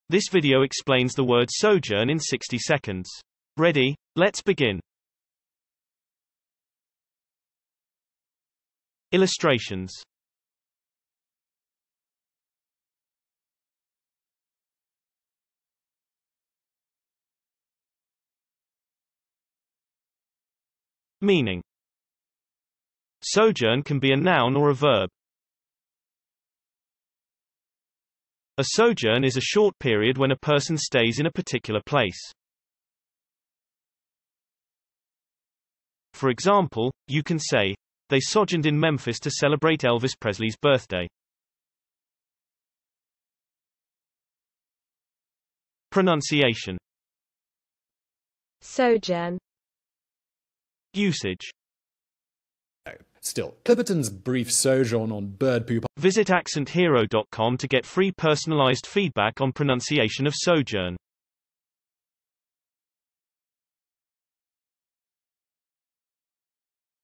This video explains the word sojourn in 60 seconds. Ready? Let's begin. Illustrations. Meaning. Sojourn can be a noun or a verb. A sojourn is a short period when a person stays in a particular place. For example, you can say, they sojourned in Memphis to celebrate Elvis Presley's birthday. Pronunciation. Sojourn. Usage. Still, Clipperton's brief sojourn on bird poop. Visit accenthero.com to get free personalized feedback on pronunciation of sojourn.